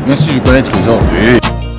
Bien sûr, je connais Trésor. Oui.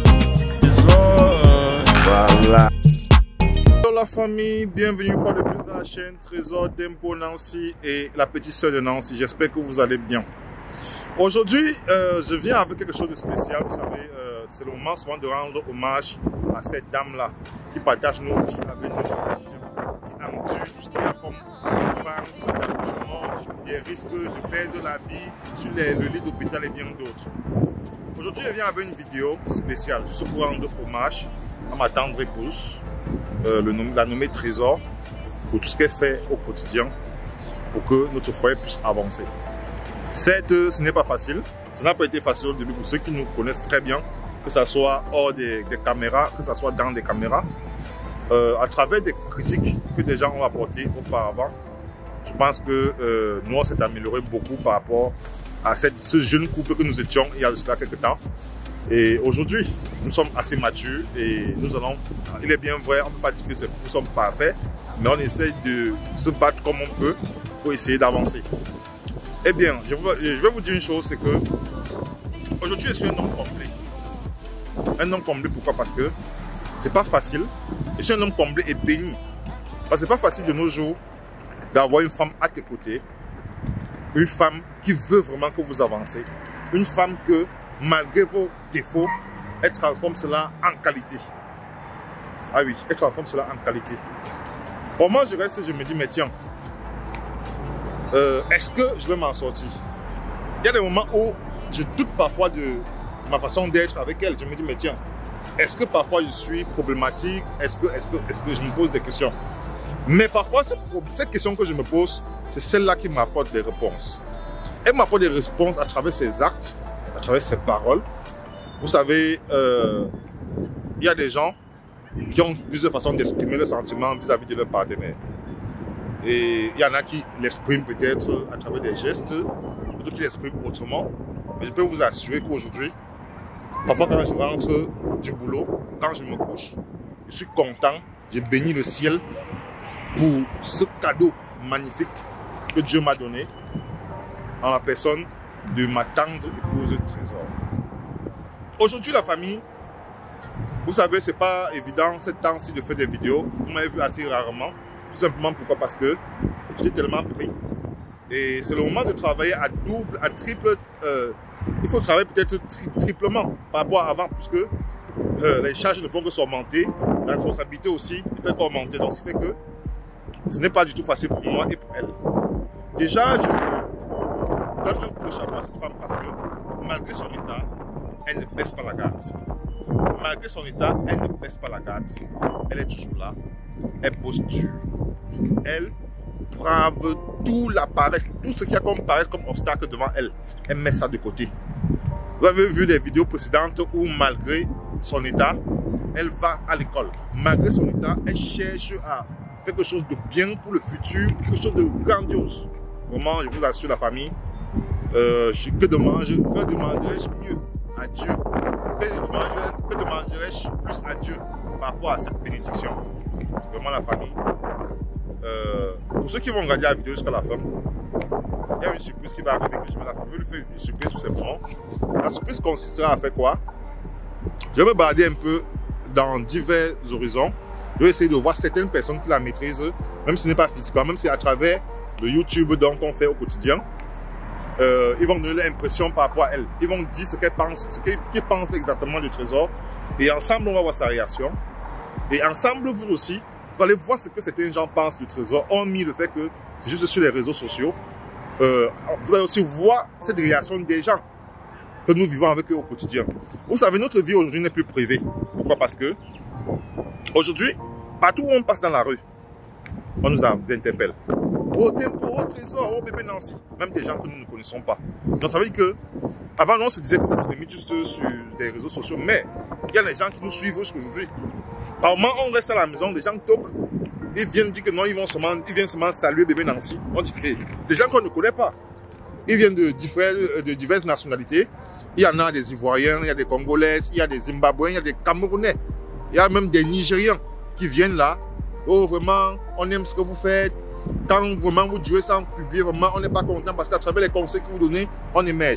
Voilà. Bonjour la famille, bienvenue une fois de plus dans la chaîne Trésor d'Impo Nancy et la petite sœur de Nancy. J'espère que vous allez bien. Aujourd'hui, je viens avec quelque chose de spécial. Vous savez, c'est le moment souvent de rendre hommage à cette dame-là qui partage nos vies avec nos quotidiens, qui endure tout ce qu'il y a comme dépenses, accouchement, des risques de perdre la vie sur le lit d'hôpital et bien d'autres. Aujourd'hui, je viens avec une vidéo spéciale, juste pour rendre hommage à ma tendre épouse, la nommée Trésor, pour tout ce qu'elle fait au quotidien pour que notre foyer puisse avancer. Certes, ce n'est pas facile, ce n'a pas été facile au début pour ceux qui nous connaissent très bien, que ce soit hors des caméras, que ce soit dans des caméras, à travers des critiques que des gens ont apportées auparavant. Je pense que nous, on s'est amélioré beaucoup par rapport à ce jeune couple que nous étions il y a de cela quelques temps. Et aujourd'hui, nous sommes assez matures et nous allons, il est bien vrai, on ne peut pas dire que nous sommes parfaits, mais on essaie de se battre comme on peut pour essayer d'avancer. Eh bien, je vais vous dire une chose, c'est que aujourd'hui, je suis un homme comblé. Un homme comblé, pourquoi? Parce que c'est pas facile. Je suis un homme comblé et béni. Parce que c'est pas facile de nos jours d'avoir une femme à tes côtés, une femme qui veut vraiment que vous avancez, une femme que, malgré vos défauts, elle transforme cela en qualité. Ah oui, elle transforme cela en qualité. Pour moi, je reste et je me dis, mais tiens, est-ce que je vais m'en sortir? Il y a des moments où je doute parfois de ma façon d'être avec elle. Je me dis, mais tiens, est-ce que parfois je suis problématique? Est-ce que je me pose des questions? Mais parfois, cette question que je me pose, c'est celle-là qui m'apporte des réponses. Elle m'apporte des réponses à travers ses actes, à travers ses paroles. Vous savez, il y a des gens qui ont plusieurs façons d'exprimer leurs sentiments vis-à-vis de leur partenaire. Et il y en a qui l'expriment peut-être à travers des gestes, d'autres qui l'expriment autrement. Mais je peux vous assurer qu'aujourd'hui, parfois quand je rentre du boulot, quand je me couche, je suis content, je bénis le ciel pour ce cadeau magnifique que Dieu m'a donné en la personne de ma tendre épouse Trésor. Aujourd'hui, la famille, vous savez, c'est pas évident cette temps-ci de faire des vidéos. Vous m'avez vu assez rarement. Tout simplement pourquoi? Parce que j'étais tellement pris. Et c'est le moment de travailler à double, à triple. Il faut travailler peut-être triplement par rapport à avant, puisque les charges ne font que s'augmenter. La responsabilité aussi ne fait qu'augmenter. Donc, ce qui fait que ce n'est pas du tout facile pour moi et pour elle. Déjà, je donne un coup de chapeau à cette femme parce que malgré son état, elle ne baisse pas la garde. Malgré son état, elle ne baisse pas la garde. Elle est toujours là. Elle bosse dur. Elle brave tout la paresse, tout ce qu'il y a comme paresse, comme obstacle devant elle. Elle met ça de côté. Vous avez vu des vidéos précédentes où malgré son état, elle va à l'école. Malgré son état, elle cherche à faire quelque chose de bien pour le futur, quelque chose de grandiose. Vraiment, je vous assure la famille, que demanderais-je mieux à Dieu? Que demanderais-je plus à Dieu par rapport à cette bénédiction? Vraiment la famille. Pour ceux qui vont regarder la vidéo jusqu'à la fin, il y a une surprise qui va arriver que je vais lui faire une surprise tout simplement. La surprise consistera à faire quoi? Je vais me balader un peu dans divers horizons. Je vais essayer de voir certaines personnes qui la maîtrisent, même si ce n'est pas physiquement, même si c'est à travers le YouTube qu'on fait au quotidien. Ils vont donner l'impression par rapport à elle. Ils vont dire ce qu'elle pense, ce qu'ils pensent exactement du Trésor. Et ensemble, on va voir sa réaction. Et ensemble, vous aussi, vous allez voir ce que certains gens pensent du Trésor, hormis le fait que c'est juste sur les réseaux sociaux. Vous allez aussi voir cette réaction des gens que nous vivons avec eux au quotidien. Vous savez, notre vie aujourd'hui n'est plus privée. Pourquoi? Parce que aujourd'hui, partout où on passe dans la rue, on nous interpelle. Oh Tempo, oh Trésor, oh bébé Nancy. Même des gens que nous ne connaissons pas. Donc ça veut dire que, avant on se disait que ça se limite juste sur des réseaux sociaux, mais il y a des gens qui nous suivent jusqu'aujourd'hui. Par moment, on reste à la maison, des gens toquent, ils viennent dire que non, ils viennent seulement saluer bébé Nancy. On dit que des gens qu'on ne connaît pas. Ils viennent de diverses nationalités. Il y en a des Ivoiriens, il y a des Congolais, il y a des Zimbabwéens, il y a des Camerounais. Il y a même des Nigériens qui viennent là. Oh, vraiment, on aime ce que vous faites. Quand vraiment vous jouez sans publier, vraiment, on n'est pas content parce qu'à travers les conseils que vous donnez, on émerge.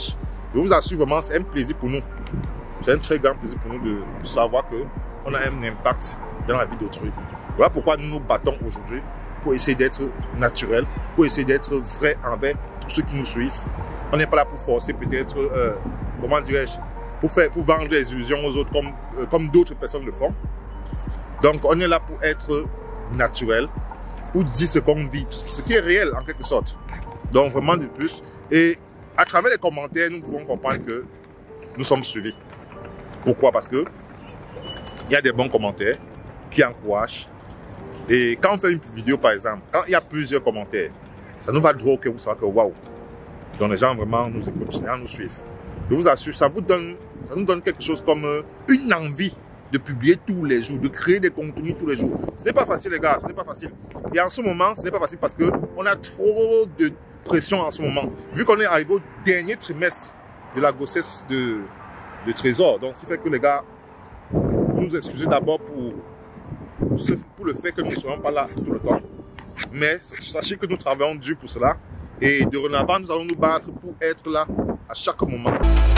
Je vous assure vraiment, c'est un plaisir pour nous. C'est un très grand plaisir pour nous de savoir qu'on a un impact dans la vie d'autrui. Voilà pourquoi nous nous battons aujourd'hui pour essayer d'être naturel, pour essayer d'être vrai envers tous ceux qui nous suivent. On n'est pas là pour forcer peut-être, comment dirais-je, pour vendre des illusions aux autres comme d'autres personnes le font. Donc on est là pour être naturel, pour dire ce qu'on vit, ce qui est réel en quelque sorte. Donc vraiment de plus. Et à travers les commentaires, nous pouvons comprendre que nous sommes suivis. Pourquoi? Parce que il y a des bons commentaires qui encouragent. Et quand on fait une vidéo par exemple, quand il y a plusieurs commentaires, ça nous va droit que vous savez que waouh. Donc les gens vraiment nous écoutent, les gens nous suivent. Je vous assure, ça nous donne quelque chose comme une envie de publier tous les jours, de créer des contenus tous les jours. Ce n'est pas facile les gars, ce n'est pas facile. Et en ce moment, ce n'est pas facile parce qu'on a trop de pression en ce moment. Vu qu'on est arrivé au dernier trimestre de la grossesse de Trésor. Donc ce qui fait que les gars, vous nous excusez d'abord pour le fait que nous ne serons pas là tout le temps. Mais sachez que nous travaillons dur pour cela. Et de renavant, nous allons nous battre pour être là à chaque moment.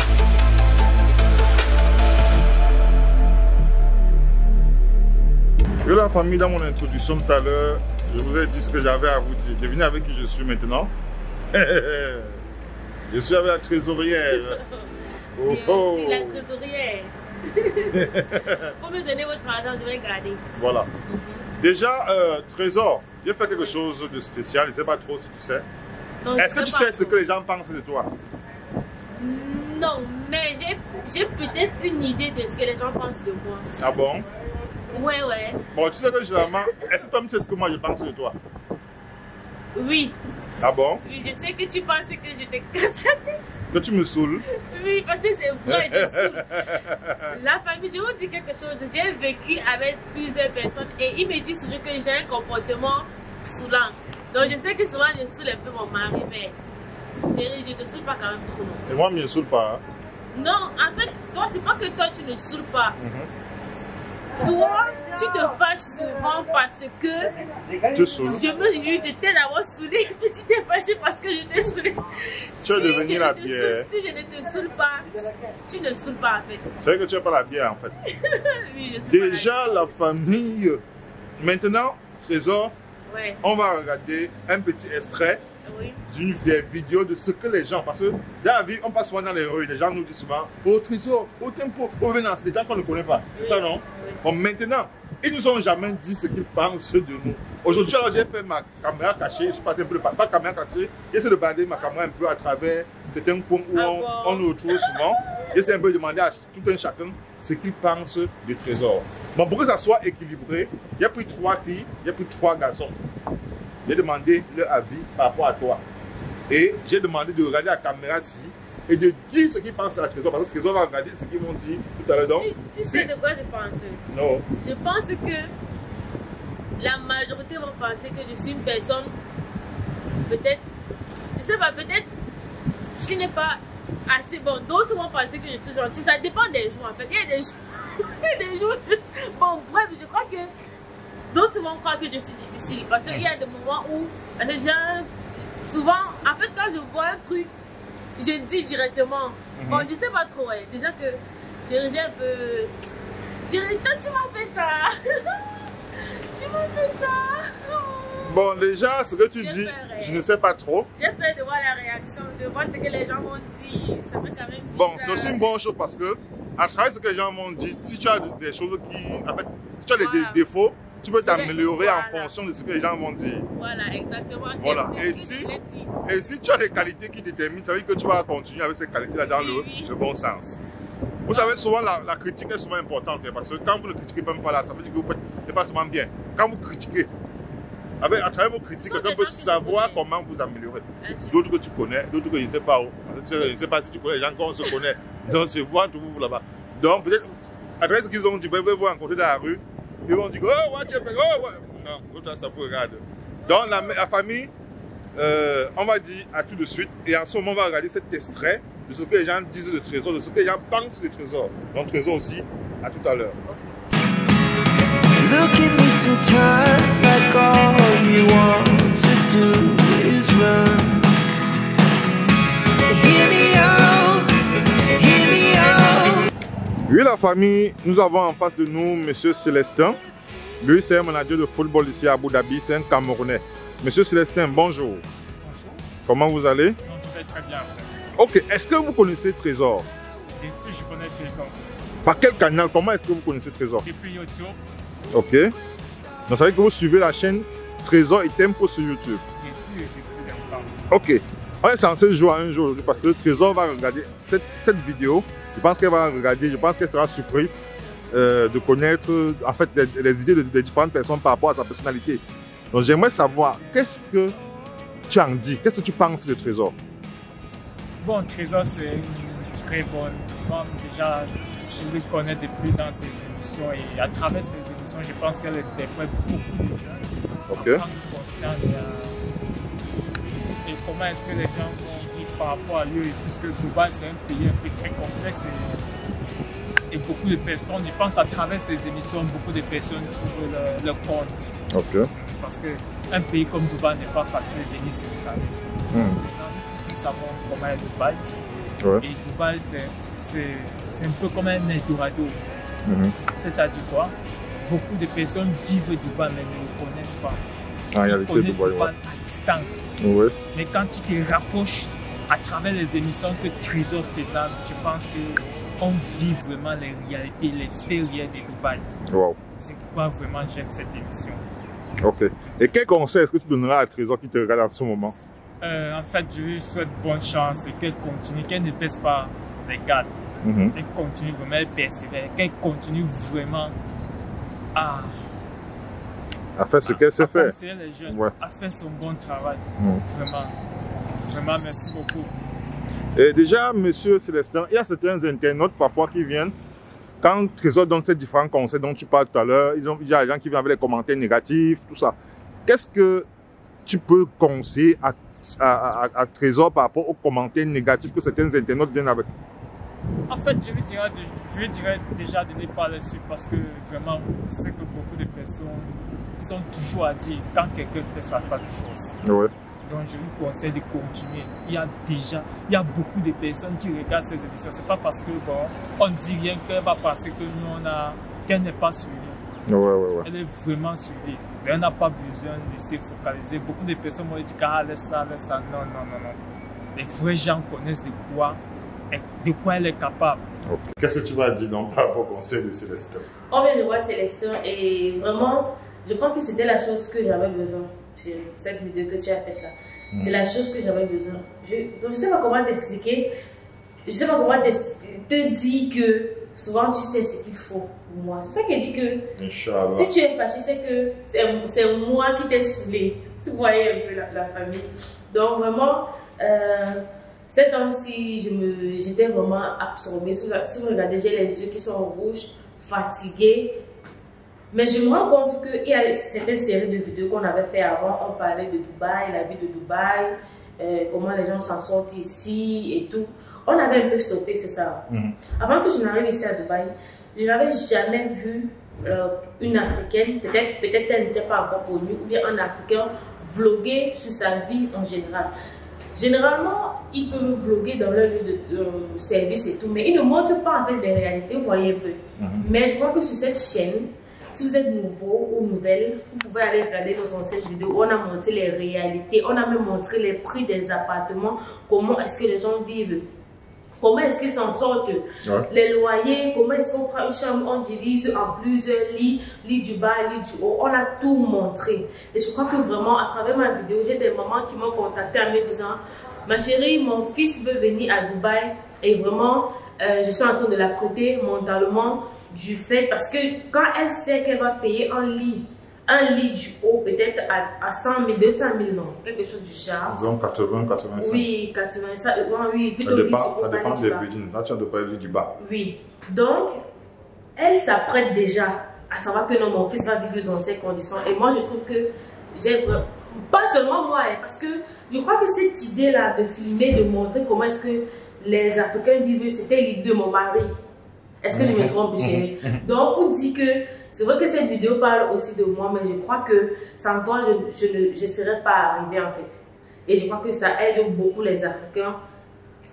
Et la famille, dans mon introduction tout à l'heure, je vous ai dit ce que j'avais à vous dire. Devinez avec qui je suis maintenant. Je suis avec la trésorière. Oh, oh. Je suis la trésorière. Pour me donner votre argent, je vais garder. Voilà. Déjà, Trésor, j'ai fait quelque chose de spécial. Je ne sais pas trop si tu sais. Est-ce que tu sais ce que les gens pensent de toi? Non, mais j'ai peut-être une idée de ce que les gens pensent de moi. Ah bon? Ouais, ouais. Bon, tu sais que généralement, est-ce que toi tu sais ce que moi je pense de toi? Oui. Ah bon? Oui, je sais que tu penses que j'étais cassée. Que tu me saoules? Oui, parce que c'est vrai, je saoule. La famille, je vous dis quelque chose. J'ai vécu avec plusieurs personnes et ils me disent toujours que j'ai un comportement saoulant. Donc je sais que souvent je saoule un peu mon mari, mais je te saoule pas quand même trop. Et moi, je ne me saoule pas. Hein? Non, en fait, toi, c'est pas que toi tu ne saoules pas. Toi, tu te fâches souvent parce que tu saoules. Je t'ai d'abord saoulé, puis tu t'es fâché parce que je t'ai saoulé. Tu es devenu la bière. Si je ne te saoule pas, tu ne saoules pas en fait. C'est vrai que tu n'es pas la bière en fait. Oui, je suis déjà pas la famille. Maintenant, Trésor, ouais. On va regarder un petit extrait des vidéos de ce que les gens, parce que dans la vie, on passe souvent dans les rues, les gens nous disent souvent, oh Trésor, oh Tempo, oh Venance, c'est des gens qu'on ne connaît pas. C'est ça non? Bon, maintenant, ils nous ont jamais dit ce qu'ils pensent de nous. Aujourd'hui, alors j'ai fait ma caméra cachée, je suis passé un peu pas caméra cachée, j'essaie de balader ma caméra un peu à travers certains coins où on nous retrouve souvent. J'essaie un peu de demander à tout un chacun ce qu'il pense de Trésor. Bon, pour que ça soit équilibré, j'ai pris 3 filles, j'ai pris 3 garçons. J'ai demandé leur avis par rapport à toi. Et j'ai demandé de regarder la caméra-ci et de dire ce qu'ils pensent à la Trésor. Parce que Trésor va regarder ce qu'ils m'ont dit tout à l'heure. Donc, tu sais de quoi je pense? Non. Je pense que la majorité vont penser que je suis une personne, peut-être, je sais pas, peut-être, je n'ai pas assez bon. D'autres vont penser que je suis gentille. Ça dépend des jours en fait. Il y a des jours, il y a des jours. Bon, bref, je crois que d'autres vont croire que je suis difficile. Parce qu'il y a des moments où les gens, souvent, en fait, quand je vois un truc, je dis directement. Bon, je sais pas trop, ouais. Déjà que j'ai un peu. Toi, tu m'as fait ça. Tu m'as fait ça. Bon, déjà, ce que tu dis, je ne sais pas trop. J'ai peur de voir la réaction, de voir ce que les gens vont dire. Ça fait quand même. Bon, c'est aussi une bonne chose parce que, à travers ce que les gens m'ont dit, si tu as des choses qui. En fait, si tu as des défauts, tu peux t'améliorer en fonction de ce que les gens vont dire. Voilà, exactement. Voilà. Et si tu as des qualités qui déterminent, ça veut dire que tu vas continuer avec ces qualités-là dans le bon sens. Vous savez, souvent, la critique est souvent importante. Parce que quand vous ne critiquez même pas là, ça veut dire que vous faites pas seulement bien. Quand vous critiquez, à travers vos critiques, quelqu'un peut savoir comment vous améliorer. D'autres que tu connais, d'autres que je ne sais pas où. Je ne sais pas si tu connais les gens qu'on se connaît. Donc, c'est vous entre vous là-bas. Donc, peut-être, à travers ce qu'ils ont dit, vous pouvez vous rencontrer dans la rue. Ils vont dire, oh, ouais, oh, ouais. Non, l'autre, ça vous regarde. Donc, la famille, on va dire à tout de suite. Et en ce moment, on va regarder cet extrait de ce que les gens disent de Trésor, de ce que les gens pensent de Trésor. Donc, Trésor aussi, à tout à l'heure. Look at me sometimes like all you want to do is run. Hear me out Oui, la famille, nous avons en face de nous Monsieur Célestin. Lui, c'est un manager de football ici à Abu Dhabi, c'est un Camerounais. Monsieur Célestin, bonjour. Bonjour. Comment vous allez? Je vais très bien. Ok, est-ce que vous connaissez Trésor? Bien sûr, je connais Trésor. Par quel canal? Comment est-ce que vous connaissez Trésor? Depuis YouTube. Ok. Donc ça veut dire que vous suivez la chaîne Trésor et Tempo sur YouTube. Bien sûr, depuis longtemps. Ok. On est censé jouer un jour aujourd'hui parce que Trésor va regarder cette vidéo. Je pense qu'elle va regarder, je pense qu'elle sera surprise de connaître en fait les idées de différentes personnes par rapport à sa personnalité. Donc j'aimerais savoir, qu'est-ce que tu en dis? Qu'est-ce que tu penses de Trésor? Bon, Trésor, c'est une très bonne femme. Déjà, je le connais depuis dans ses émissions et à travers ses émissions, je pense qu'elle interprète beaucoup de jeunes. Ok. En prendre conscience et comment est-ce que les gens vont vivre par rapport à lui, puisque Dubaï, c'est un pays un peu très complexe et beaucoup de personnes, je pense à travers ces émissions, beaucoup de personnes trouvent leur compte. Ok. Parce qu'un pays comme Dubaï n'est pas facile de venir s'installer. Nous tous nous savons comment est Dubaï. Ouais. Et Dubaï, c'est un peu comme un Eldorado. C'est-à-dire quoi? Beaucoup de personnes vivent Dubaï mais ne le connaissent pas. En Ils réalité, connaissent Dubaï, Dubaï ouais. à distance. Ouais. Mais quand tu te rapproches à travers les émissions que Trésor présente, je pense qu'on vit vraiment les réalités, les faits réels de Dubaï. Wow. C'est pourquoi vraiment j'aime cette émission. Ok. Et quel conseil est-ce que tu donneras à Trésor qui te regarde en ce moment? En fait, je lui souhaite bonne chance et qu'elle continue, qu'elle ne baisse pas les gardes. Qu'elle continue vraiment, elle persévère, qu'elle continue vraiment à faire ce qu'elle sait faire. conseiller les jeunes, Ouais. à faire son bon travail. Vraiment, vraiment, merci beaucoup. Et déjà, Monsieur Célestin, il y a certains internautes parfois qui viennent, quand Trésor donne ces différents conseils dont tu parles tout à l'heure, il y a des gens qui viennent avec des commentaires négatifs, tout ça. Qu'est-ce que tu peux conseiller à Trésor par rapport aux commentaires négatifs que certains internautes viennent avec? En fait, je lui dirais déjà de ne pas les suivre parce que vraiment, tu sais que beaucoup de personnes sont toujours à dire quand quelqu'un fait ça, pas de choses. Ouais. Donc, je lui conseille de continuer. Il y a beaucoup de personnes qui regardent ces émissions. C'est pas parce que bon, on dit rien qu'elle va penser que nous qu'elle n'est pas suivie. Ouais. Elle est vraiment suivie. Mais on n'a pas besoin de se focaliser. Beaucoup de personnes m'ont dit laisse ça. Non. Les vrais gens connaissent de quoi elle est capable. Okay. Qu'est-ce que tu vas dire donc par rapport au conseil de Célestin? On vient de voir Célestin et vraiment, je crois que c'était la chose que j'avais besoin sur cette vidéo que tu as faite là. C'est la chose que j'avais besoin. Donc je sais pas comment t'expliquer. Je sais pas comment te dire que souvent tu sais ce qu'il faut pour moi. C'est pour ça qu'elle dit que Inch'Allah. si tu es fâché, c'est que c'est moi qui t'ai saoulé. Tu voyais un peu la famille. Donc vraiment, ces temps-ci, j'étais vraiment absorbée. Si vous regardez, j'ai les yeux qui sont rouges, fatigués. Mais je me rends compte qu'il y a certaines séries de vidéos qu'on avait fait avant. On parlait de Dubaï, la vie de Dubaï, comment les gens s'en sortent ici et tout. On avait un peu stoppé, c'est ça. Avant que je n'arrive ici à Dubaï, je n'avais jamais vu une Africaine, peut-être elle n'était pas encore connue, ou bien un Africain vlogger sur sa vie en général. Généralement, ils peuvent vlogger dans leur lieu de service et tout, mais ils ne montrent pas en fait des réalités, vous voyez un peu. Mais je crois que sur cette chaîne, si vous êtes nouveau ou nouvelle, vous pouvez aller regarder nos anciennes vidéos. On a montré les réalités, on a même montré les prix des appartements, comment est-ce que les gens vivent, comment est-ce qu'ils s'en sortent, les loyers, comment est-ce qu'on prend une chambre, on divise en plusieurs lits, lit du bas, lit du haut. On a tout montré. Et je crois que vraiment, à travers ma vidéo, j'ai des mamans qui m'ont contacté en me disant, ma chérie, mon fils veut venir à Dubaï et vraiment, je suis en train de la prêter mentalement du fait parce que quand elle sait qu'elle va payer un lit du haut peut-être à 100 000, 200 000, non, quelque chose du genre. Disons 80, 85. Oui, 85, oui, plutôt ça dépend des budgets. Là, tu as de parler du bas. Oui, donc, elle s'apprête déjà à savoir que non, mon fils va vivre dans ces conditions. Et moi, je trouve que j'ai pas seulement moi, parce que je crois que cette idée-là de filmer, de montrer comment est-ce que les Africains vivent, c'était l'idée de mon mari. Est-ce que je me trompe, chérie? Donc, on dit que c'est vrai que cette vidéo parle aussi de moi, mais je crois que sans toi, je ne serais pas arrivée en fait. Et je crois que ça aide beaucoup les Africains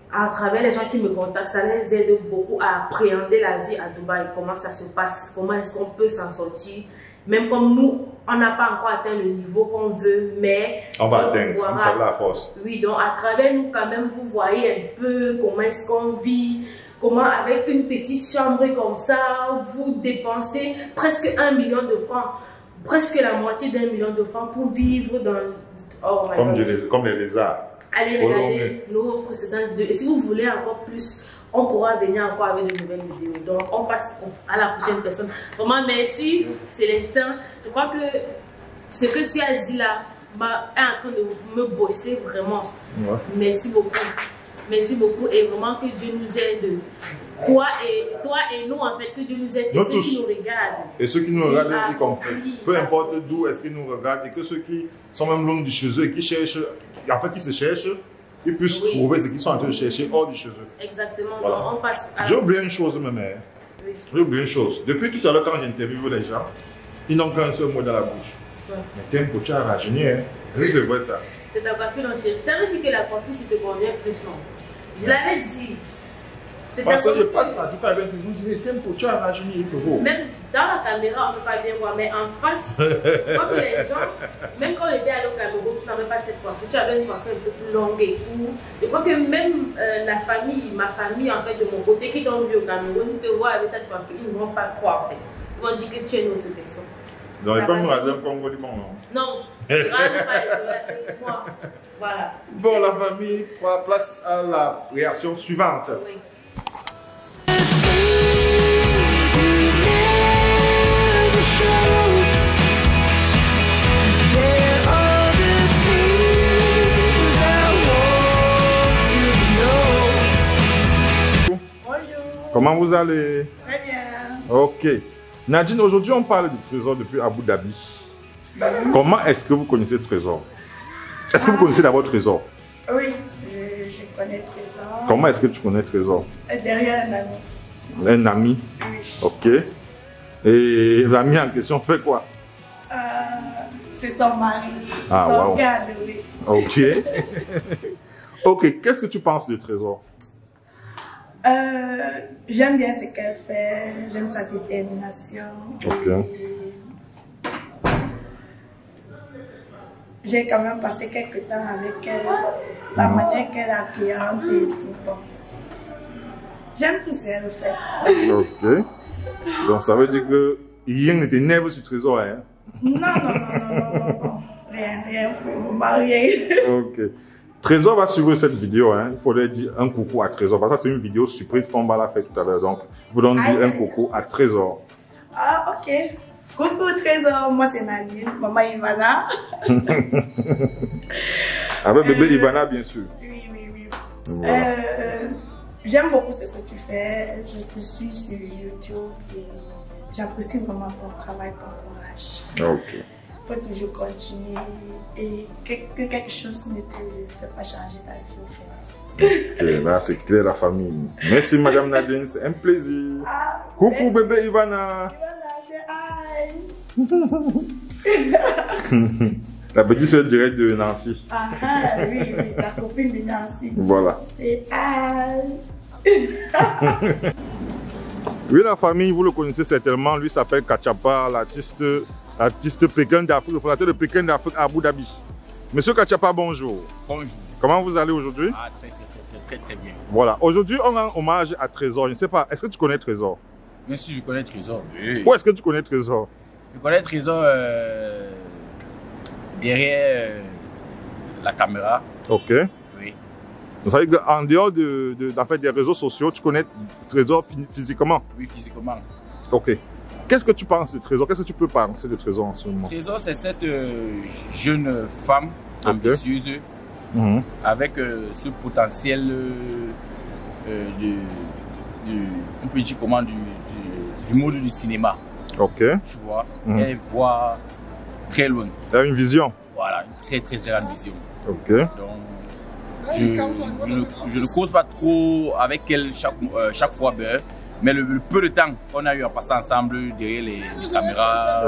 à travers les gens qui me contactent, ça les aide beaucoup à appréhender la vie à Dubaï, comment ça se passe, comment est-ce qu'on peut s'en sortir. Même comme nous, on n'a pas encore atteint le niveau qu'on veut, mais on va atteindre, ça va la force. Oui, donc à travers nous, quand même, vous voyez un peu comment est-ce qu'on vit, comment avec une petite chambre comme ça, vous dépensez presque 1 million de francs, presque la moitié d'1 million de francs pour vivre dans... Oh my God. Comme les lézards. Allez regarder nos précédentes vidéos. Et si vous voulez encore plus, on pourra venir encore avec de nouvelles vidéos. Donc, on passe à la prochaine personne. Vraiment, merci, Célestin. Je crois que ce que tu as dit là est en train de me booster vraiment. Ouais. Merci beaucoup. Merci beaucoup. Et vraiment que Dieu nous aide. Toi et nous, en fait, que Dieu nous aide. Et ceux qui nous regardent. Et ceux qui nous regardent, y compris. Peu importe d'où est-ce qu'ils nous regardent. Et que ceux qui sont même loin du chez eux et qui cherchent, en fait, qui se cherchent, ils puissent trouver ce qu'ils sont en train de chercher hors du chez eux. Exactement. Voilà. Donc, on passe à... J'ai oublié une chose, ma mère. Oui. J'ai oublié une chose. Depuis tout à l'heure, quand j'interviewe les gens, ils n'ont qu'un seul mot dans la bouche. Ouais. Mais t'es un coach à rajeunir, hein. C'est vrai ça. C'est ta coiffure, non, chérie. Ça veut dire que la coiffure, si te convient plus, non. Je l'avais dit. Parce que je passe par tout à l'heure, je me dis, t'es un coach à rajeunir, même dans la caméra, on ne peut pas bien voir, mais en face, comme les gens, même quand on était allé au Cameroun, tu n'avais pas cette coiffure, tu avais une coiffure un peu plus longue et tout. Je crois que même la famille, ma famille, en fait, de mon côté, qui t'ont vu au Cameroun, si tu te vois avec cette coiffure, ils ne vont pas croire, en fait. Ils vont dire que tu es une autre personne. Donc, ils peuvent nous raser un Congo du bon, non? Non, vraiment pas les moi. Voilà. Bon, la famille, place à la réaction suivante. Oui. Comment vous allez? Très bien. Ok. Nadine, aujourd'hui on parle du Trésor depuis Abu Dhabi. Comment est-ce que vous connaissez Trésor? Est-ce que vous connaissez d'abord Trésor? Oui, je connais Trésor. Comment est-ce que tu connais Trésor? Derrière un ami. Un ami? Oui. Ok. Et l'ami en question fait quoi? C'est son mari. Ah, son wow. garde, oui. Ok. Ok, qu'est-ce que tu penses de Trésor? J'aime bien ce qu'elle fait, j'aime sa détermination. Ok. J'ai quand même passé quelques temps avec elle, la manière qu'elle est accueillante et tout. Bon. J'aime tout ce qu'elle fait. Ok. Donc ça veut dire que rien ne t'énerve sur Trésor, hein? Non. Rien pour me marier. Ok. Trésor va suivre cette vidéo, hein. Il faudrait dire un coucou à Trésor. Parce que c'est une vidéo surprise qu'on va la faire tout à l'heure. Donc, vous donnez un coucou à Trésor. Ah, ok. Coucou Trésor, moi c'est Nadine, maman Ivana. Avec bébé Ivana, bien sûr. Oui. Voilà. J'aime beaucoup ce que tu fais. Je te suis sur YouTube et j'apprécie vraiment ton travail, ton courage. Ok. Il faut toujours continuer et que quelque chose ne te fait pas changer ta vie au fait. Ok, là c'est clair la famille. Merci Madame Nadine, c'est un plaisir. Coucou bébé Ivana. Ivana, c'est aïe. La petite soeur directe de Nancy. Oui, la copine de Nancy. Voilà. C'est aïe. Oui, la famille, vous le connaissez certainement. Lui s'appelle Kachapa, l'artiste Pékin d'Afrique, le fondateur de Pékin d'Afrique à Abu Dhabi. Monsieur Kachapa, bonjour. Bonjour. Comment vous allez aujourd'hui? Ah, très bien. Voilà, aujourd'hui on rend hommage à Trésor. Je ne sais pas, est-ce que tu connais Trésor? Bien sûr, je connais Trésor. Oui. Où est-ce que tu connais Trésor? Je connais Trésor derrière la caméra. Ok. Oui. Donc ça veut dire qu'en dehors des réseaux sociaux, tu connais Trésor physiquement? Oui, physiquement. Ok. Qu'est-ce que tu penses de Trésor? Qu'est-ce que tu peux penser de Trésor en ce moment? Trésor, c'est cette jeune femme ambitieuse avec ce potentiel on peut dire comment, du monde du cinéma. Ok. Tu vois, elle voit très loin. Elle a une vision. Voilà, une très grande vision. Ok. Donc, je ne cause pas trop avec elle chaque fois, mais le peu de temps qu'on a eu à passer ensemble derrière les caméras,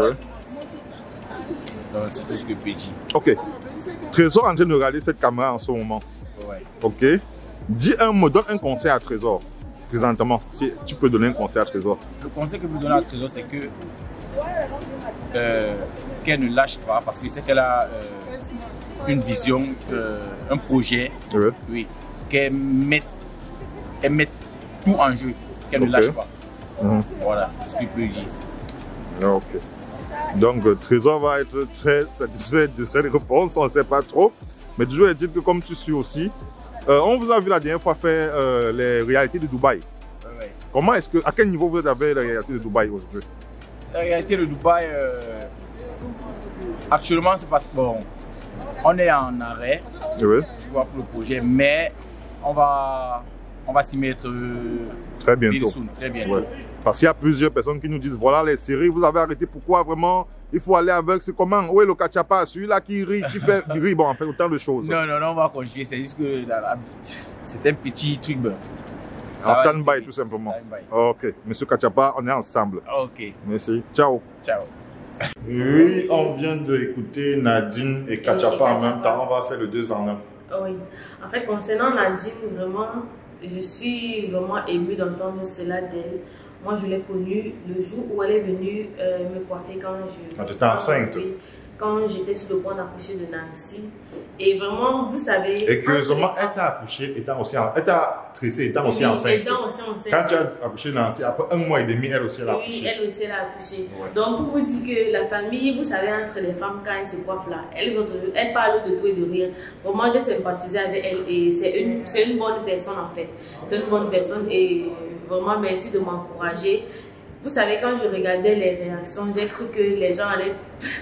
c'est tout ce que je peux dire. Ok. Trésor en train de regarder cette caméra en ce moment. Ouais. Ok. Dis un mot, donne un conseil à Trésor. Présentement, si tu peux donner un conseil à Trésor. Le conseil que je peux donner à Trésor, c'est que qu'elle ne lâche pas parce que c'est qu'elle a une vision, un projet, oui, qu'elle mette tout en jeu, qu'elle ne lâche pas. Voilà, c'est ce que je peux dire. Ok. Donc, Trésor va être très satisfait de cette réponse, on ne sait pas trop. Mais toujours est-il que comme tu suis aussi, on vous a vu la dernière fois faire les réalités de Dubaï. Ouais. Comment est-ce que, à quel niveau vous avez les réalités de Dubaï aujourd'hui? La réalité de Dubaï, actuellement, c'est parce qu'on est en arrêt, tu vois, pour le projet, mais on va s'y mettre très bientôt. Très bientôt. Ouais. Parce qu'il y a plusieurs personnes qui nous disent, voilà les séries, vous avez arrêté, pourquoi vraiment il faut aller avec, c'est comment? Où est le Kachapa? Celui-là qui rit, qui fait rire, bon, en fait, autant de choses. Non, on va continuer, c'est juste que c'est un petit truc. En stand-by, tout simplement. Ok, monsieur Kachapa, on est ensemble. Ok. Merci. Ciao. Ciao. Oui, on vient d'écouter Nadine et Kachapa en même temps. On va faire le 2 en 1. Oui. En fait, concernant Nadine, vraiment, je suis vraiment émue d'entendre cela d'elle. Moi, je l'ai connue le jour où elle est venue me coiffer quand tu étais enceinte. Quand j'étais sur le point d'accoucher de Nancy. Et vraiment, vous savez... Et curieusement, elle t'a accouché étant aussi enceinte. Elle t'a tressé étant aussi enceinte. Étant aussi enceinte. Quand tu as accouché Nancy, après 1 mois et demi, elle aussi elle a accouché. Oui, elle aussi elle a accouché. Ouais. Donc, pour vous dire que la famille, vous savez, entre les femmes, quand elles se coiffent là, elles parlent de tout et de rien. Bon, moi, j'ai sympathisé avec elle et c'est une bonne personne en fait. C'est une bonne personne et vraiment, merci de m'encourager. Vous savez, quand je regardais les réactions, j'ai cru que les gens allaient...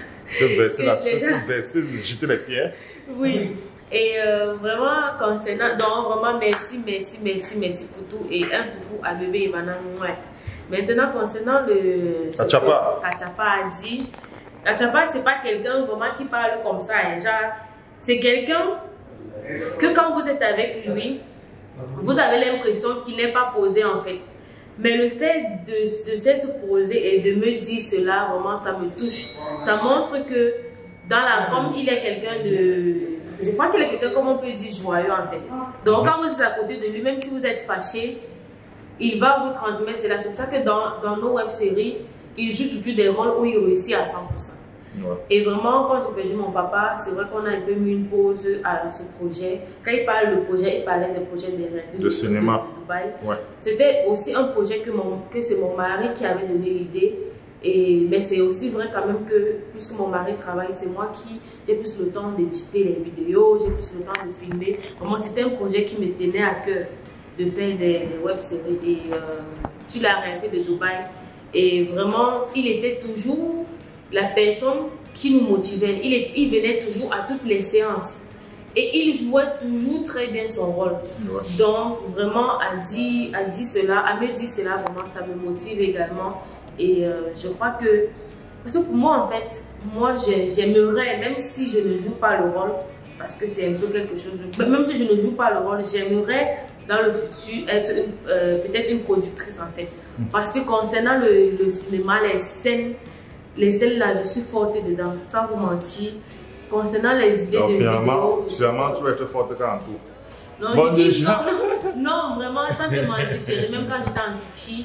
jeter les pierres. Oui. Et vraiment, concernant... Donc, vraiment, merci pour tout. Et un coucou à bébé et Manan. Maintenant, concernant le... Kachapa. Kachapa a dit... Kachapa, c'est pas quelqu'un vraiment qui parle comme ça. Hein. Genre, c'est quelqu'un que quand vous êtes avec lui, vous avez l'impression qu'il n'est pas posé en fait. Mais le fait de s'être posé et de me dire cela, vraiment, ça me touche. Ça montre que, comme il est quelqu'un de... Je crois qu'il est quelqu'un, comme on peut dire, joyeux en fait. Donc, quand vous êtes à côté de lui, même si vous êtes fâché, il va vous transmettre cela. C'est pour ça que dans nos web-séries, il joue toujours des rôles où il réussit à 100%. Ouais. Et vraiment, quand j'ai perdu mon papa, c'est vrai qu'on a un peu mis une pause à ce projet. Quand il parle de projet, il parlait des projets de cinéma de Dubaï. Ouais. C'était aussi un projet que c'est mon mari qui avait donné l'idée. Mais c'est aussi vrai quand même que, puisque mon mari travaille, c'est moi qui j'ai plus le temps d'éditer les vidéos, j'ai plus le temps de filmer. Vraiment, c'était un projet qui me tenait à cœur de faire des web-séries et sur la réalité de Dubaï. Et vraiment, il était toujours la personne qui nous motivait. Il venait toujours à toutes les séances. Et il jouait toujours très bien son rôle. Ouais. Donc, vraiment, à me dire cela, vraiment, ça me motive également. Et je crois que... Parce que pour moi, en fait, j'aimerais, même si je ne joue pas le rôle, parce que c'est un peu quelque chose de... Même si je ne joue pas le rôle, j'aimerais, dans le futur, être peut-être une productrice, en fait. Parce que concernant le cinéma, les scènes là, je suis forte dedans, sans vous mentir. Concernant les idées de vidéos... Finalement, tu vas être forte quand tout. Non, bon, déjà. Non, vraiment, sans te mentir, chérie. Même quand j'étais en Turquie,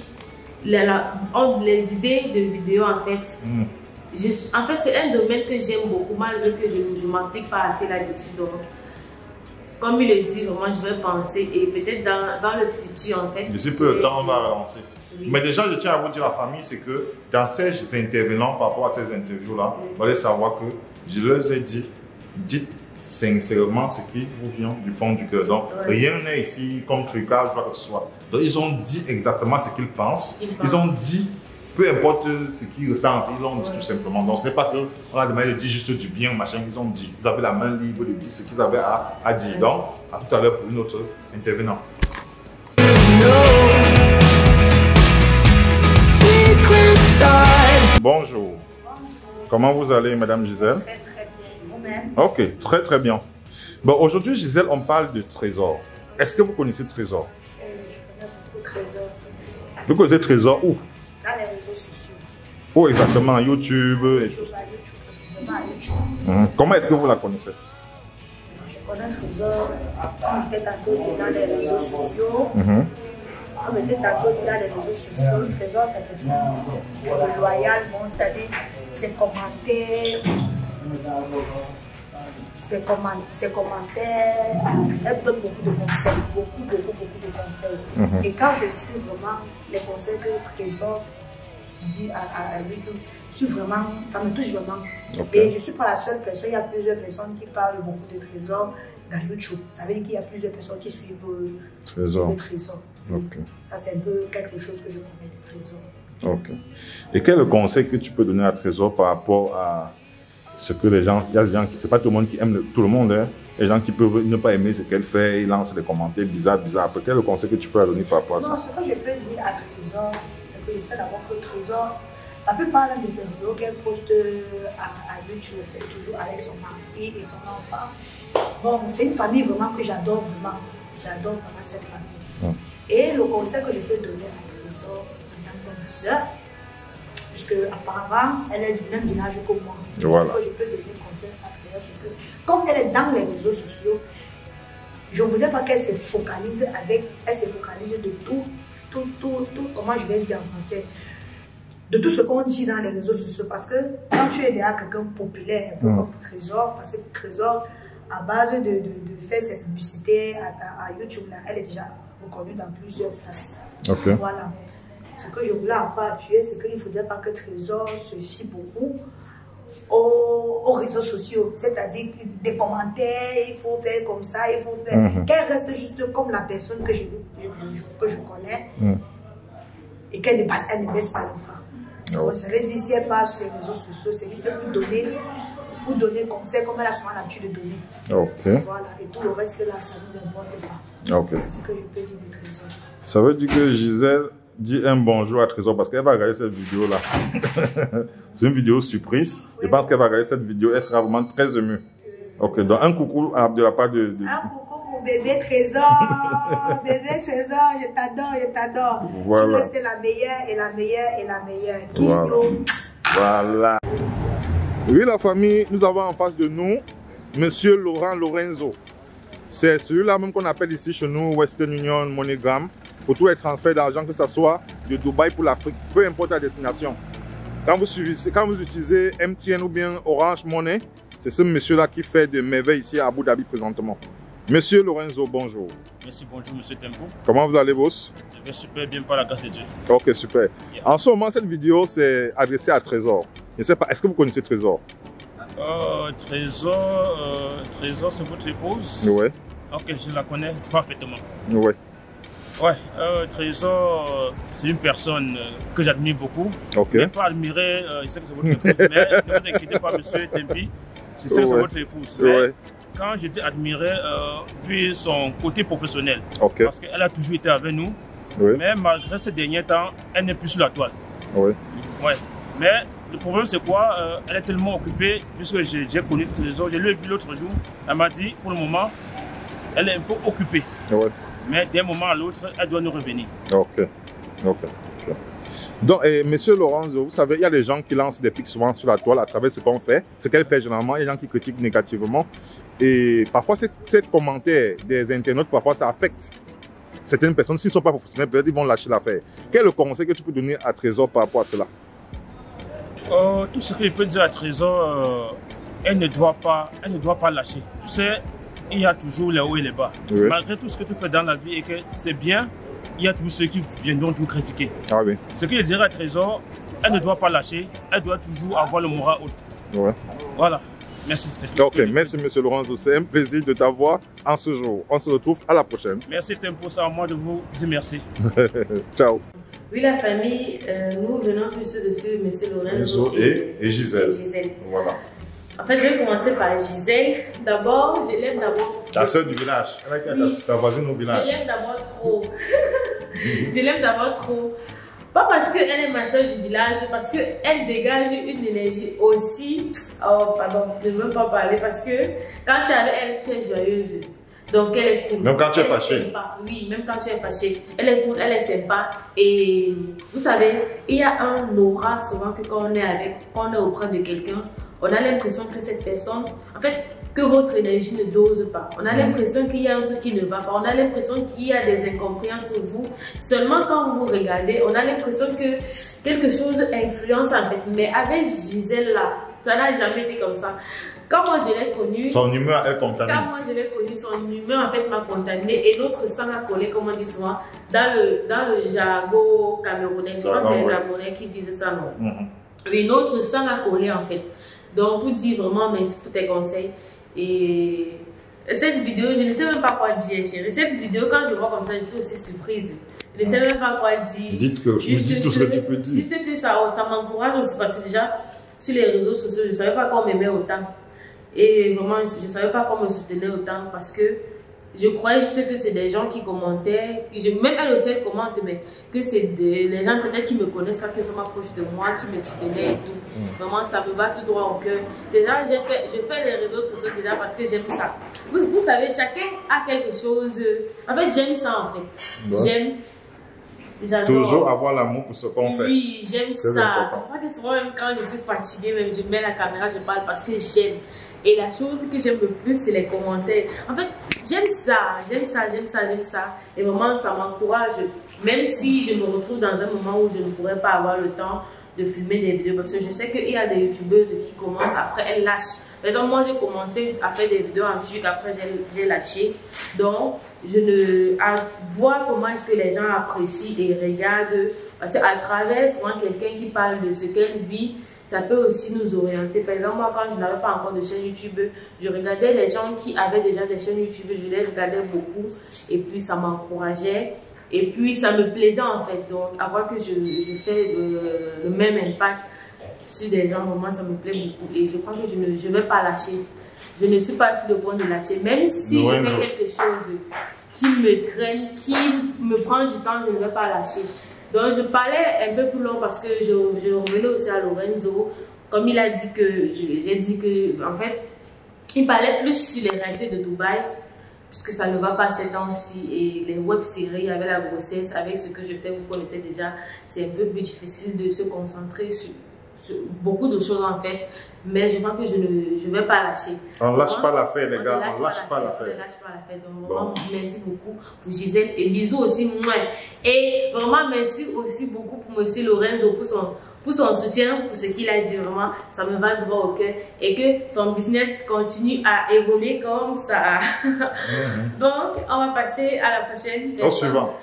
les idées de vidéos, en fait, en fait, c'est un domaine que j'aime beaucoup, malgré que je ne m'applique pas assez là-dessus. Donc, comme il le dit, vraiment, je vais penser, et peut-être dans le futur, en fait. D'ici peu de temps, on va relancer. Oui. Mais déjà, je tiens à vous dire, la famille, c'est que dans ces intervenants, par rapport à ces interviews-là, vous allez savoir que je leur ai dit, dites sincèrement ce qui vous vient du fond du cœur. Donc, rien n'est ici comme trucage, quoi que ce soit. Donc, ils ont dit exactement ce qu'ils pensent. Ils ont dit, peu importe ce qu'ils ressentent, ils l'ont dit tout simplement. Donc, ce n'est pas qu'on a demandé de dire juste du bien, machin. Ils ont dit, vous avez la main libre de dire ce qu'ils avaient à dire. Donc, à tout à l'heure pour une autre intervenant. Bonjour. Comment vous allez, Madame Gisèle? Très très bien. Vous-même? Ok, très très bien. Bon, aujourd'hui, Gisèle, on parle de Trésor. Est-ce que vous connaissez Trésor? Je connais beaucoup Trésor. Vous connaissez Trésor où? Dans les réseaux sociaux. Où exactement? YouTube et... YouTube, précisément YouTube. Comment est-ce que vous la connaissez? Je On a un trésor, comme je t'ai tantôt dit dans les réseaux sociaux. Comme je t'ai tantôt dit dans les réseaux sociaux, le trésor c'est peut-être loyal, bon, c'est-à-dire ses commentaires. Ses commentaires, elle donne beaucoup de conseils, beaucoup de conseils. Et quand je suis vraiment les conseils que le trésor dit à YouTube, ça me touche vraiment. Et je ne suis pas la seule personne, il y a plusieurs personnes qui parlent beaucoup de trésors dans YouTube. Ça veut dire qu'il y a plusieurs personnes qui suivent le trésor. Ça, c'est un peu quelque chose que je connais du trésor. Et quel est le conseil que tu peux donner à Trésor par rapport à ce que les gens, il y a des gens, c'est pas tout le monde qui aime tout le monde, hein. Les gens qui peuvent ne pas aimer ce qu'elle fait, ils lancent des commentaires bizarres. Après, quel est le conseil que tu peux leur donner par rapport à ça? Non, ce que je peux dire à Trésor, c'est que je sais d'abord que Trésor, la plupart de ses vidéos qu'elle poste à YouTube, c'est toujours avec son mari et son enfant. Bon, c'est une famille vraiment que j'adore vraiment. J'adore vraiment cette famille. Et le conseil que je peux donner à Trésor, ma soeur, puisque apparemment elle est du même village que moi. Voilà. Ce que je peux donner conseil à Trésor, c'est que comme elle est dans les réseaux sociaux, je ne voudrais pas qu'elle se focalise de tout, comment je vais dire en français, de tout ce qu'on dit dans les réseaux sociaux. Parce que quand tu es déjà quelqu'un populaire, un peu comme Trésor, parce que Trésor, à base de faire cette publicité à YouTube, là, elle est déjà reconnue dans plusieurs places. Voilà. Ce que je voulais encore appuyer, c'est qu'il ne faudrait pas que Trésor se fie beaucoup aux réseaux sociaux. C'est-à-dire des commentaires, il faut faire comme ça, il faut faire... Qu'elle reste juste comme la personne que je connais et qu'elle ne baisse pas le bras. Donc, ça veut dire si elle passe sur les réseaux sociaux, c'est juste pour donner conseil comme elle a souvent l'habitude de donner. Voilà. Et tout le reste là, ça ne nous importe pas. C'est ce que je peux dire de Trésor. Ça veut dire que Gisèle dit un bonjour à Trésor parce qu'elle va regarder cette vidéo là. C'est une vidéo surprise. Je pense qu'elle va regarder cette vidéo, elle sera vraiment très émue. Donc un coucou de la part de... Un coucou mon bébé Trésor. Bébé Trésor, je t'adore. Voilà. Tu restes la meilleure et la meilleure et la meilleure. Voilà. Oui la famille, nous avons en face de nous Monsieur Laurent Lorenzo. C'est celui-là même qu'on appelle ici chez nous Western Union MoneyGram pour tous les transferts d'argent, que ce soit de Dubaï pour l'Afrique, peu importe la destination. Quand vous utilisez MTN ou bien Orange Money, c'est ce monsieur-là qui fait des merveilles ici à Abu Dhabi présentement. Monsieur Lorenzo, bonjour. Merci, bonjour monsieur Tempo. Comment vous allez, boss? Je vais super bien par la grâce de Dieu. Ok, super. En ce moment, cette vidéo c'est adressée à Trésor. Je ne sais pas, est-ce que vous connaissez Trésor? Trésor, c'est votre épouse? Oui. Ok, je la connais parfaitement. Oui. Ouais, Trésor, c'est une personne que j'admire beaucoup. Je n'ai pas admiré, je sais que c'est votre épouse, mais ne vous inquiétez pas, monsieur Tempi, je sais que c'est votre épouse. Mais quand je dis admirer, puis son côté professionnel, parce qu'elle a toujours été avec nous, mais malgré ces derniers temps, elle n'est plus sur la toile. Mais le problème c'est quoi, elle est tellement occupée, puisque j'ai connu Trésor, je l'ai vu l'autre jour, elle m'a dit pour le moment, elle est un peu occupée. Mais d'un moment à l'autre, elle doit nous revenir. Donc, monsieur Lorenzo, vous savez, il y a des gens qui lancent des pics souvent sur la toile à travers ce qu'on fait, ce qu'elle fait généralement, il y a des gens qui critiquent négativement. Et parfois, ces commentaires des internautes, parfois, ça affecte certaines personnes. S'ils ne sont pas professionnels, peut-être ils vont lâcher l'affaire. Quel est le conseil que tu peux donner à Trésor par rapport à cela? Tout ce que je peux dire à Trésor, elle ne doit pas lâcher. Tu sais, il y a toujours les hauts et les bas. Malgré tout ce que tu fais dans la vie et que c'est bien, il y a tous ceux qui viendront tout critiquer. Ce que je dirais à Trésor, elle ne doit pas lâcher, elle doit toujours avoir le moral haut. Voilà. Merci. Ok, merci monsieur Lorenzo, c'est un plaisir de t'avoir en ce jour. On se retrouve à la prochaine. Merci Tempo, c'est à moi de vous dire merci. Ciao. Oui la famille, nous venons tous de ce monsieur Lorenzo et Gisèle. Voilà. En fait, je vais commencer par Gisèle. D'abord, je l'aime d'abord. La soeur du village. Ta voisine au village. Je l'aime d'abord trop. Je l'aime d'abord trop. Pas parce qu'elle est ma soeur du village, parce qu'elle dégage une énergie aussi. Oh, pardon, je ne veux pas parler parce que quand tu es avec elle, tu es joyeuse. Donc elle est cool. Même quand tu es fâché. Oui, même quand tu es fâché. Elle est cool, elle est sympa. Et vous savez, il y a un aura souvent que quand on est auprès de quelqu'un, on a l'impression que cette personne, en fait, que votre énergie ne dose pas. On a l'impression qu'il y a un truc qui ne va pas. On a l'impression qu'il y a des incompréhensions entre vous. Seulement quand vous vous regardez, on a l'impression que quelque chose influence en fait. Mais avec Gisèle là, ça n'a jamais été comme ça. Quand moi je l'ai connue, son humeur est contaminée. Quand moi je l'ai connue, son humeur en fait m'a contaminée et notre sang a collé, comme on dit souvent, dans le jargon camerounais. Je crois que c'est les Camerounais qui disaient ça, non? Oui, notre sang a collé en fait. Donc, vous dites vraiment merci pour tes conseils. Et cette vidéo, je ne sais même pas quoi dire, chérie. Cette vidéo, quand je vois comme ça, je suis aussi surprise. Je ne sais même pas quoi dire. Dites tout ce que tu peux dire. Juste que ça m'encourage aussi parce que déjà, sur les réseaux sociaux, je ne savais pas qu'on m'aimait autant. Et vraiment, je ne savais pas qu'on me soutenait autant parce que je croyais juste que c'est des gens qui commentaient, même elle aussi elle commente, mais que c'est des gens peut-être qui me connaissent pas, qui sont proches de moi, qui me soutenaient et tout. Vraiment, ça me va tout droit au cœur. Déjà, je fais les réseaux sociaux déjà parce que j'aime ça. Vous savez, chacun a quelque chose. En fait, j'aime ça en fait. J'adore. Toujours avoir l'amour pour ce qu'on fait. Oui, j'aime ça. C'est pour ça que souvent, même quand je suis fatiguée, même je mets la caméra, je parle parce que j'aime. Et la chose que j'aime le plus, c'est les commentaires. En fait, j'aime ça. Et vraiment, ça m'encourage. Même si je me retrouve dans un moment où je ne pourrais pas avoir le temps de filmer des vidéos. Parce que je sais qu'il y a des youtubeuses qui commencent, après elles lâchent. Par exemple, moi, j'ai commencé à faire des vidéos en truc, après j'ai lâché. Donc, à voir comment est-ce que les gens apprécient et regardent. Parce qu'à travers, souvent, quelqu'un qui parle de ce qu'elle vit, ça peut aussi nous orienter. Par exemple, moi, quand je n'avais pas encore de chaîne YouTube, je regardais les gens qui avaient déjà des chaînes YouTube, je les regardais beaucoup. Et puis, ça m'encourageait. Et puis, ça me plaisait en fait. Donc, à voir que je fais le même impact sur des gens, vraiment, ça me plaît beaucoup. Et je crois que je ne vais pas lâcher. Je ne suis pas sur le point de lâcher. Même si je fais quelque chose qui me traîne, qui me prend du temps, je ne vais pas lâcher. Donc, je parlais un peu plus long parce que je revenais aussi à Lorenzo. Comme il a dit que, j'ai dit que, en fait, il parlait plus sur les réalités de Dubaï, puisque ça ne va pas ces temps-ci. Et les web-séries avec la grossesse, avec ce que je fais, vous connaissez déjà, c'est un peu plus difficile de se concentrer sur beaucoup de choses en fait. Mais je crois que je ne vais pas lâcher. On ne lâche pas l'affaire, les gars. On ne lâche pas l'affaire. On ne lâche pas l'affaire. Donc, vraiment, merci beaucoup pour Gisèle. Et bisous aussi, moi. Et vraiment, merci aussi beaucoup pour monsieur Lorenzo pour son soutien, pour ce qu'il a dit. Vraiment, ça me va droit au cœur. Et que son business continue à évoluer comme ça. Donc, on va passer à la prochaine. Au suivant.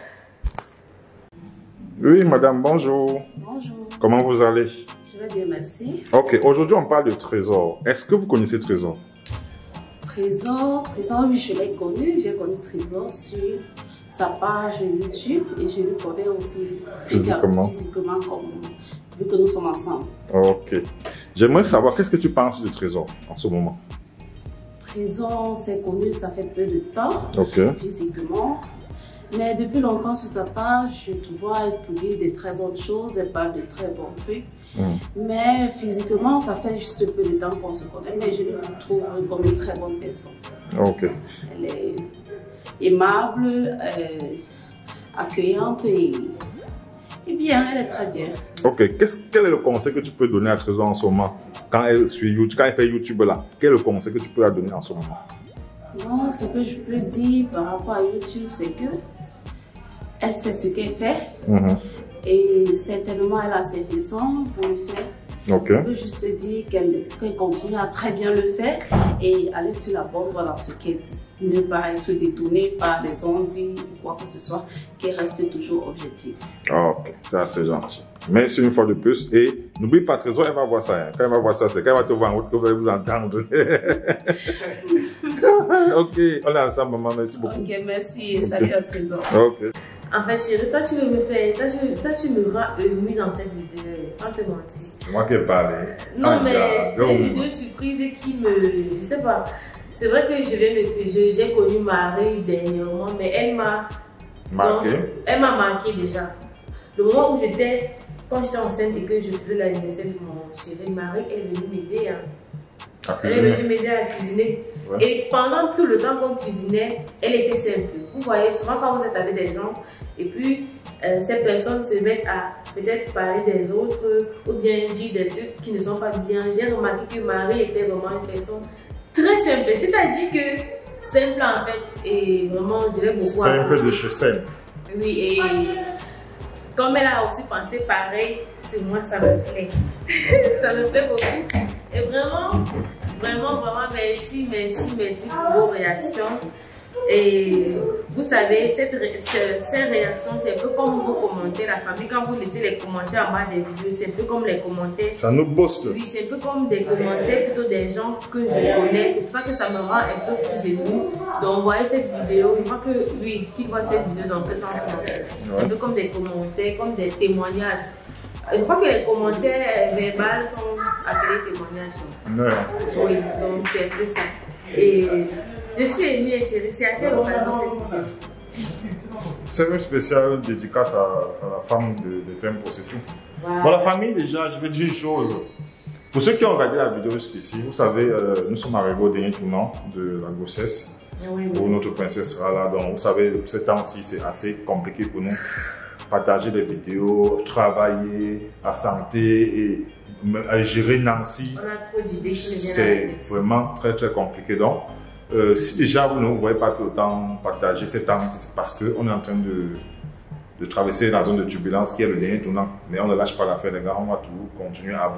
Oui, madame, bonjour. Bonjour. Comment vous allez? Je vais bien, merci. Ok, aujourd'hui on parle de Trésor. Est-ce que vous connaissez Trésor? Trésor, oui, je l'ai connu. J'ai connu Trésor sur sa page YouTube et je le connais aussi physiquement comme, vu que nous sommes ensemble. Ok. J'aimerais savoir, qu'est-ce que tu penses de Trésor en ce moment? Trésor, c'est connu, ça fait peu de temps, physiquement. Mais depuis longtemps sur sa page, je te vois, elle publie des très bonnes choses, elle parle de très bons trucs. Mais physiquement, ça fait juste peu de temps qu'on se connaît, mais je le trouve comme une très bonne personne. Elle est aimable, accueillante et bien, elle est très bien. Ok, quel est le conseil que tu peux donner à Trésor en ce moment quand elle fait YouTube là? Quel est le conseil que tu peux la donner en ce moment? Non, ce que je peux dire par rapport à YouTube, c'est que elle sait ce qu'elle fait et certainement elle a ses raisons pour le faire. Je peux juste dire qu'elle continue à très bien le faire et aller sur la bonne voie dans ce qu'elle dit. Ne pas être détournée par les ondits ou quoi que ce soit, qu'elle reste toujours objective. Ok, ça c'est gentil. Merci une fois de plus et n'oublie pas Trésor, elle va voir ça. Hein. Quand elle va voir ça, c'est qu'elle va te voir en route, que vous allez vous entendre. Ok, on est ensemble, maman, merci beaucoup. Ok, merci, salut à Trésor. Ok. En fait, chérie, toi tu me rends ému dans cette vidéo, sans te mentir. C'est moi qui ai parlé. Non, mais c'est une vidéo surprise qui je sais pas. C'est vrai que j'ai connu Marie dernièrement, mais elle m'a marqué. Elle m'a marqué déjà. Le moment où quand j'étais enceinte et que je faisais l'anniversaire de mon chéri, Marie est venue m'aider. Hein. Elle est venue m'aider à cuisiner. Ouais. Et pendant tout le temps qu'on cuisinait, elle était simple. Vous voyez, souvent quand vous êtes avec des gens, et puis ces personnes se mettent à peut-être parler des autres, ou bien dire des trucs qui ne sont pas bien. J'ai remarqué que Marie était vraiment une personne très simple. C'est-à-dire que simple en fait, et vraiment, je l'ai beaucoup simple de chez simple. Oui, et comme elle a aussi pensé pareil, sur moi, ça me plaît. Ça me plaît beaucoup. Et vraiment, merci pour vos réactions. Et vous savez, ces réactions, c'est un peu comme vos commentaires. La famille, quand vous laissez les commentaires en bas des vidéos, c'est un peu comme les commentaires. Ça nous booste. Oui, c'est un peu comme des commentaires plutôt des gens que je connais. C'est pour ça que ça me rend un peu plus ému. Donc, voyez cette vidéo. Je crois que, oui, qui voit cette vidéo dans ce sens-là. C'est un peu comme des commentaires, comme des témoignages. Je crois que les commentaires verbaux sont appelés témoignages. Ouais. Oui, donc c'est un peu ça. Et je suis émue, chérie. C'est à quel moment cette vidéo? C'est une spéciale dédicace à la femme de Tempo, c'est tout. Wow. Bon, la famille, déjà, je vais dire une chose. Pour ceux qui ont regardé la vidéo jusqu'ici, vous savez, nous sommes arrivés au dernier tournant de la grossesse. Oui. Où notre princesse sera là. Donc, vous savez, ce temps-ci, c'est assez compliqué pour nous. Partager des vidéos, travailler, la santé et gérer Nancy. On a trop d'idées. C'est vraiment très compliqué. Donc, si déjà vous ne voyez pas tout le temps partager ces temps, c'est parce qu'on est en train de traverser la zone de turbulence qui est le dernier tournant. Mais on ne lâche pas l'affaire, les gars. On va tout continuer à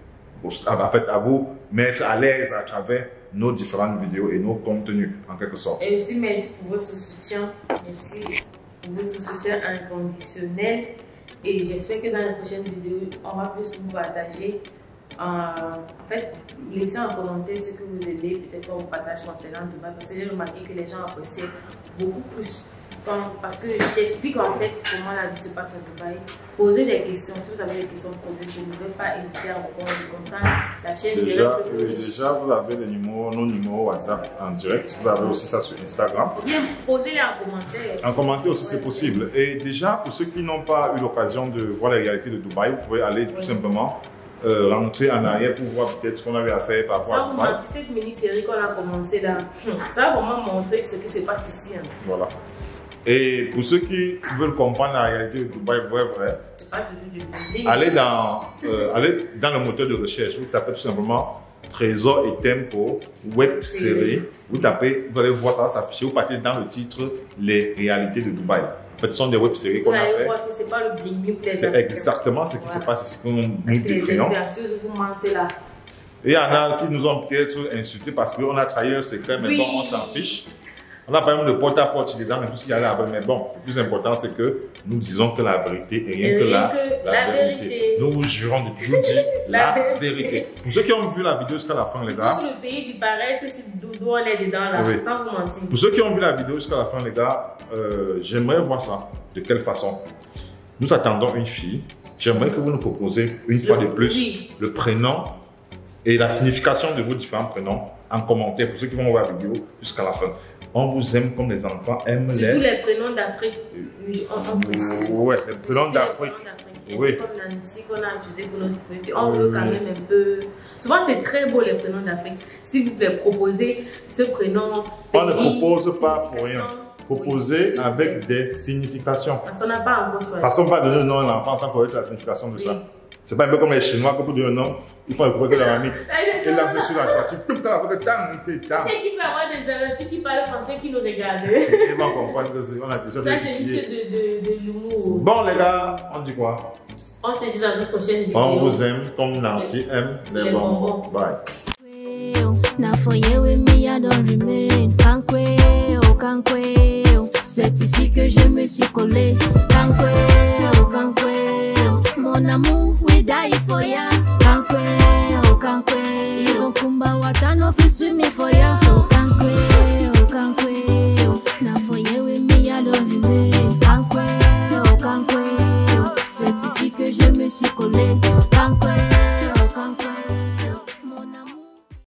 vous mettre à l'aise à travers nos différentes vidéos et nos contenus en quelque sorte. Et aussi, merci pour votre soutien. Merci pour votre soutien inconditionnel. Et j'espère que dans les prochaines vidéos, on va plus vous partager. En fait, laissez en commentaire ce que vous aimez, peut-être qu'on vous partage concernant Dubaï, parce que j'ai remarqué que les gens apprécient beaucoup plus. Parce que j'explique en fait comment la vie se passe à Dubaï. Posez des questions, si vous avez des questions posées, je ne vais pas hésiter à répondre. Comme ça, la chaîne déjà, vous avez nos numéros WhatsApp en direct, vous avez aussi ça sur Instagram. Bien, posez-les en commentaire. En commentaire aussi, c'est possible. Et déjà, pour ceux qui n'ont pas eu l'occasion de voir la réalité de Dubaï, vous pouvez aller tout simplement rentrer en arrière pour voir peut-être ce qu'on avait à faire par rapport à Dubaï. Cette mini-série qu'on a commencé là, ça va vraiment montrer ce qui se passe ici. Hein. Voilà. Et pour ceux qui veulent comprendre la réalité de Dubaï vrai, allez dans le moteur de recherche, vous tapez tout simplement Trésor et Tempo, web série, vous allez voir ça s'afficher, vous partez dans le titre Les réalités de Dubaï. En fait, ce sont des web séries qu'on a fait. C'est pas le bling bling. C'est exactement ce qui se passe ici que nous décrivons. Et il y en a qui nous ont peut-être insultés parce qu'on a trahi un secret, mais bon, on s'en fiche. On a pas même de porte-à-porte dedans, mais tout ce qu'il y a là, mais bon, le plus important, c'est que nous disons que la vérité et rien que la vérité. Nous vous jurons de toujours dire la vérité. Pour ceux qui ont vu la vidéo jusqu'à la fin, les gars. Sur le pays du paraître, c'est d'où on est dedans là, sans vous mentir. Pour ceux qui ont vu la vidéo jusqu'à la fin, les gars, j'aimerais voir ça. De quelle façon? Nous attendons une fille. J'aimerais que vous nous proposiez une fois de plus le prénom et la signification de vos différents prénoms en commentaire pour ceux qui vont voir la vidéo jusqu'à la fin. On vous aime comme les enfants aiment surtout les prénoms d'Afrique. Ouais, les prénoms d'Afrique. Oui. Comme Nancy qu'on a utilisé pour notre prénom. On veut quand même un peu. Souvent, c'est très beau les prénoms d'Afrique. Si vous pouvez proposer ce prénom. On ne propose pas pour rien. Proposer avec des significations. Parce qu'on n'a pas encore choisi. Parce qu'on ne va pas donner le nom à l'enfant sans connaître la signification de ça. C'est pas un peu comme les Chinois que pour donner un nom, ils font le projet de la mythe. Et là, sur la toiture, tout le temps, avec le temps, c'est temps. C'est qu'il peut y avoir des Asiatiques qui parlent français qui nous regardent. Ils vont comprendre que c'est, on a déjà ça, c'est juste de l'humour. Bon, les gars, on dit quoi? On se dit dans une prochaine vidéo. On vous aime comme Nancy aime les bonbons. Bye. C'est ici que je me suis collé. Mon amour, we die for ya. Kankwe, Irokumba watano fi swim for ya. So kankwe, na for you with me I don't remain. Kankwe, c'est ici que je me suis collé. Kankwe.